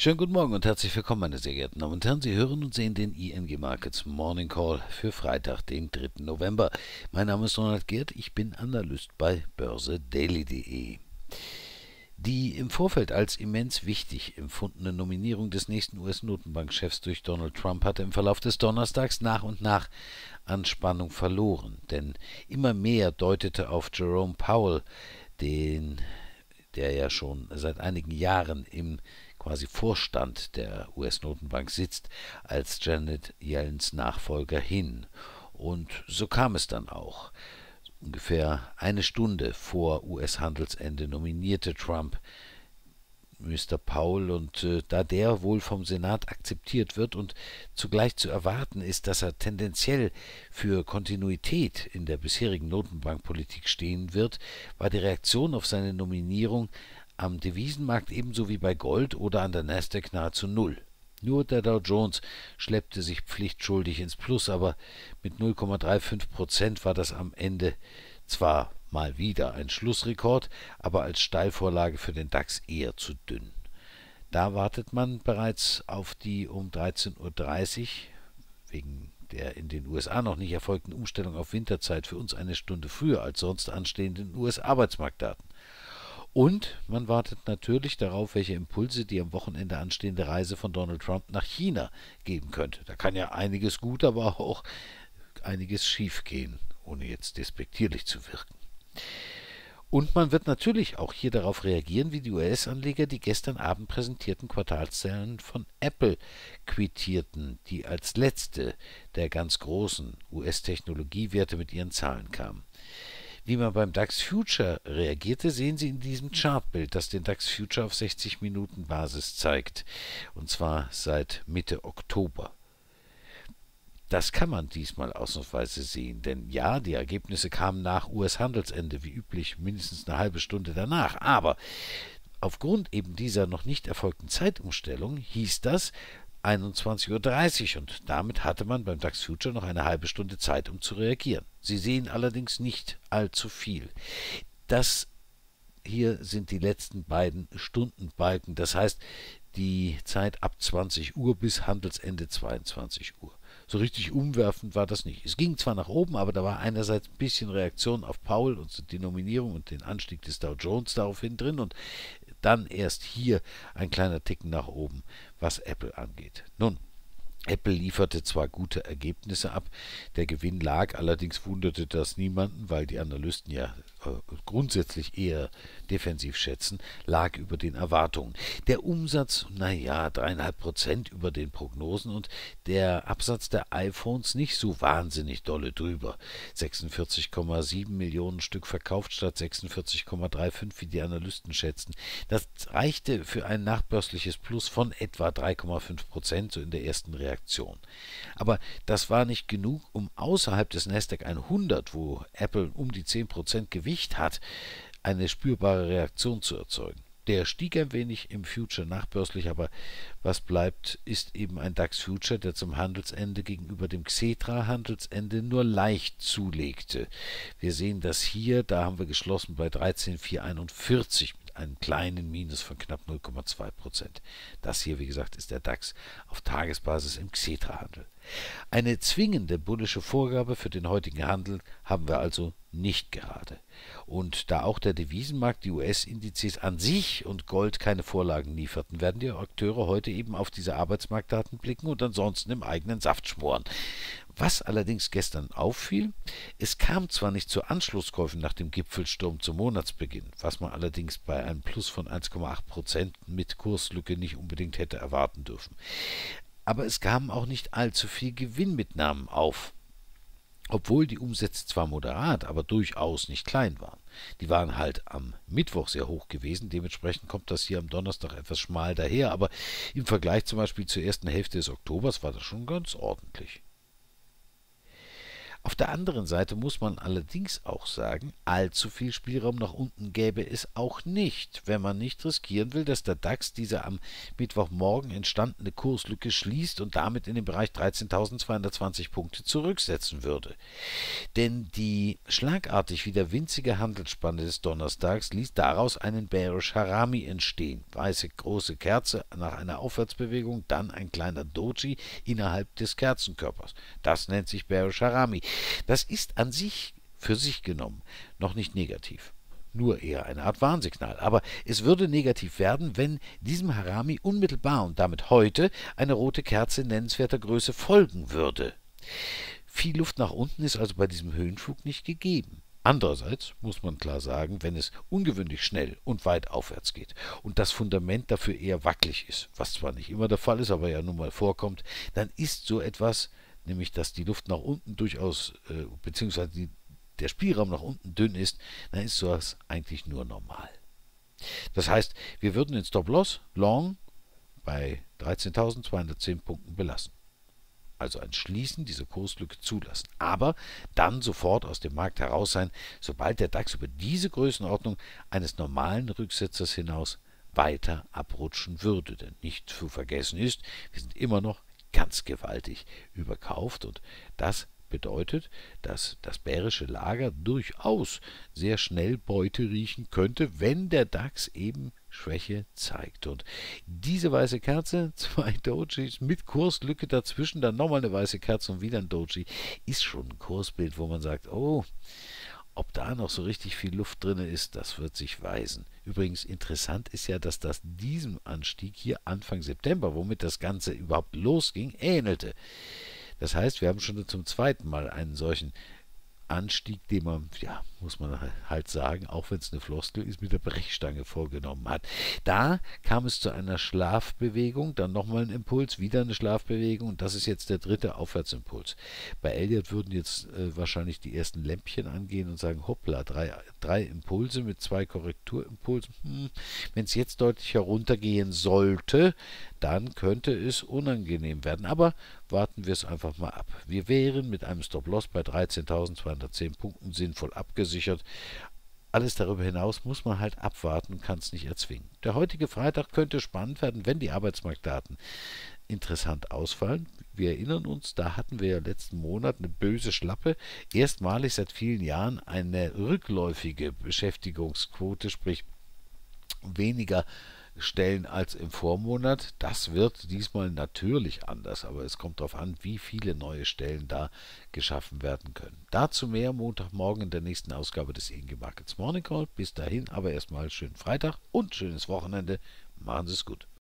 Schönen guten Morgen und herzlich willkommen, meine sehr geehrten Damen und Herren. Sie hören und sehen den ING Markets Morning Call für Freitag, den 3. November. Mein Name ist Ronald Geert, ich bin Analyst bei börsedaily.de. Die im Vorfeld als immens wichtig empfundene Nominierung des nächsten US-Notenbankchefs durch Donald Trump hatte im Verlauf des Donnerstags nach und nach an Spannung verloren, denn immer mehr deutete auf Jerome Powell, der ja schon seit einigen Jahren im quasi Vorstand der US-Notenbank sitzt, als Janet Yellens Nachfolger hin. Und so kam es dann auch. Ungefähr eine Stunde vor US-Handelsende nominierte Trump Mr. Powell, und da der wohl vom Senat akzeptiert wird und zugleich zu erwarten ist, dass er tendenziell für Kontinuität in der bisherigen Notenbankpolitik stehen wird, war die Reaktion auf seine Nominierung am Devisenmarkt ebenso wie bei Gold oder an der Nasdaq nahezu null. Nur der Dow Jones schleppte sich pflichtschuldig ins Plus, aber mit 0,35% war das am Ende zwar mal wieder ein Schlussrekord, aber als Steilvorlage für den DAX eher zu dünn. Da wartet man bereits auf die um 13:30 Uhr wegen der in den USA noch nicht erfolgten Umstellung auf Winterzeit für uns eine Stunde früher als sonst anstehenden US-Arbeitsmarktdaten. Und man wartet natürlich darauf, welche Impulse die am Wochenende anstehende Reise von Donald Trump nach China geben könnte. Da kann ja einiges gut, aber auch einiges schief gehen, ohne jetzt despektierlich zu wirken. Und man wird natürlich auch hier darauf reagieren, wie die US-Anleger die gestern Abend präsentierten Quartalszahlen von Apple quittierten, die als letzte der ganz großen US-Technologiewerte mit ihren Zahlen kamen. Wie man beim DAX Future reagierte, sehen Sie in diesem Chartbild, das den DAX Future auf 60-Minuten-Basis zeigt, und zwar seit Mitte Oktober. Das kann man diesmal ausnahmsweise sehen, denn ja, die Ergebnisse kamen nach US-Handelsende, wie üblich mindestens eine halbe Stunde danach, aber aufgrund eben dieser noch nicht erfolgten Zeitumstellung hieß das 21:30 Uhr, und damit hatte man beim DAX Future noch eine halbe Stunde Zeit, um zu reagieren. Sie sehen allerdings nicht allzu viel. Das hier sind die letzten beiden Stundenbalken, das heißt die Zeit ab 20 Uhr bis Handelsende 22 Uhr. So richtig umwerfend war das nicht. Es ging zwar nach oben, aber da war einerseits ein bisschen Reaktion auf Powell und die Nominierung und den Anstieg des Dow Jones daraufhin drin und dann erst hier ein kleiner Ticken nach oben, was Apple angeht. Nun, Apple lieferte zwar gute Ergebnisse ab, der Gewinn lag, allerdings wunderte das niemanden, weil die Analysten ja grundsätzlich eher defensiv schätzen, lag über den Erwartungen. Der Umsatz, 3,5% über den Prognosen, und der Absatz der iPhones nicht so wahnsinnig dolle drüber. 46,7 Millionen Stück verkauft statt 46,35, wie die Analysten schätzen. Das reichte für ein nachbörsliches Plus von etwa 3,5%, so in der ersten Reaktion. Aber das war nicht genug, um außerhalb des Nasdaq 100, wo Apple um die 10% Gewicht hat, eine spürbare Reaktion zu erzeugen. Der stieg ein wenig im Future nachbörslich, aber was bleibt, ist eben ein DAX Future, der zum Handelsende gegenüber dem Xetra-Handelsende nur leicht zulegte. Wir sehen das hier, da haben wir geschlossen bei 13,441 mit einem kleinen Minus von knapp 0,2%. Das hier, wie gesagt, ist der DAX auf Tagesbasis im Xetra-Handel. Eine zwingende bullische Vorgabe für den heutigen Handel haben wir also nicht gerade. Und da auch der Devisenmarkt, die US-Indizes an sich und Gold keine Vorlagen lieferten, werden die Akteure heute eben auf diese Arbeitsmarktdaten blicken und ansonsten im eigenen Saft schmoren. Was allerdings gestern auffiel, es kam zwar nicht zu Anschlusskäufen nach dem Gipfelsturm zum Monatsbeginn, was man allerdings bei einem Plus von 1,8% mit Kurslücke nicht unbedingt hätte erwarten dürfen. Aber es kamen auch nicht allzu viel Gewinnmitnahmen auf, obwohl die Umsätze zwar moderat, aber durchaus nicht klein waren. Die waren halt am Mittwoch sehr hoch gewesen, dementsprechend kommt das hier am Donnerstag etwas schmal daher, aber im Vergleich zum Beispiel zur ersten Hälfte des Oktobers war das schon ganz ordentlich. Auf der anderen Seite muss man allerdings auch sagen, allzu viel Spielraum nach unten gäbe es auch nicht, wenn man nicht riskieren will, dass der DAX diese am Mittwochmorgen entstandene Kurslücke schließt und damit in den Bereich 13.220 Punkte zurücksetzen würde. Denn die schlagartig wieder winzige Handelsspanne des Donnerstags ließ daraus einen Bearish Harami entstehen. Weiße große Kerze nach einer Aufwärtsbewegung, dann ein kleiner Doji innerhalb des Kerzenkörpers. Das nennt sich Bearish Harami. Das ist an sich, für sich genommen, noch nicht negativ. Nur eher eine Art Warnsignal. Aber es würde negativ werden, wenn diesem Harami unmittelbar und damit heute eine rote Kerze nennenswerter Größe folgen würde. Viel Luft nach unten ist also bei diesem Höhenflug nicht gegeben. Andererseits muss man klar sagen, wenn es ungewöhnlich schnell und weit aufwärts geht und das Fundament dafür eher wackelig ist, was zwar nicht immer der Fall ist, aber ja nun mal vorkommt, dann ist so etwas, nämlich dass die Luft nach unten durchaus, beziehungsweise der Spielraum nach unten dünn ist, dann ist sowas eigentlich nur normal. Das heißt, wir würden den Stop-Loss Long bei 13.210 Punkten belassen. Also ein Schließen dieser Kurslücke zulassen, aber dann sofort aus dem Markt heraus sein, sobald der DAX über diese Größenordnung eines normalen Rücksetzers hinaus weiter abrutschen würde. Denn nicht zu vergessen ist, wir sind immer noch ganz gewaltig überkauft und das bedeutet, dass das bärische Lager durchaus sehr schnell Beute riechen könnte, wenn der DAX eben Schwäche zeigt. Und diese weiße Kerze, 2 Dojis mit Kurslücke dazwischen, dann nochmal eine weiße Kerze und wieder ein Doji, ist schon ein Kursbild, wo man sagt, oh, ob da noch so richtig viel Luft drin ist, das wird sich weisen. Übrigens interessant ist ja, dass das diesem Anstieg hier Anfang September, womit das Ganze überhaupt losging, ähnelte. Das heißt, wir haben schon zum zweiten Mal einen solchen Anstieg, den man, ja, muss man halt sagen, auch wenn es eine Floskel ist, mit der Brechstange vorgenommen hat. Da kam es zu einer Schlafbewegung, dann nochmal ein Impuls, wieder eine Schlafbewegung und das ist jetzt der dritte Aufwärtsimpuls. Bei Elliott würden jetzt wahrscheinlich die ersten Lämpchen angehen und sagen, hoppla, drei Impulse mit 2 Korrekturimpulsen. Wenn es jetzt deutlich heruntergehen sollte, dann könnte es unangenehm werden. Aber warten wir es einfach mal ab. Wir wären mit einem Stop-Loss bei 13.210 Punkten sinnvoll abgesichert. Alles darüber hinaus muss man halt abwarten und kann es nicht erzwingen. Der heutige Freitag könnte spannend werden, wenn die Arbeitsmarktdaten interessant ausfallen. Wir erinnern uns, da hatten wir ja letzten Monat eine böse Schlappe. Erstmalig seit vielen Jahren eine rückläufige Beschäftigungsquote, sprich weniger Stellen als im Vormonat. Das wird diesmal natürlich anders, aber es kommt darauf an, wie viele neue Stellen da geschaffen werden können. Dazu mehr Montagmorgen in der nächsten Ausgabe des ING Markets Morning Call. Bis dahin aber erstmal schönen Freitag und schönes Wochenende. Machen Sie es gut.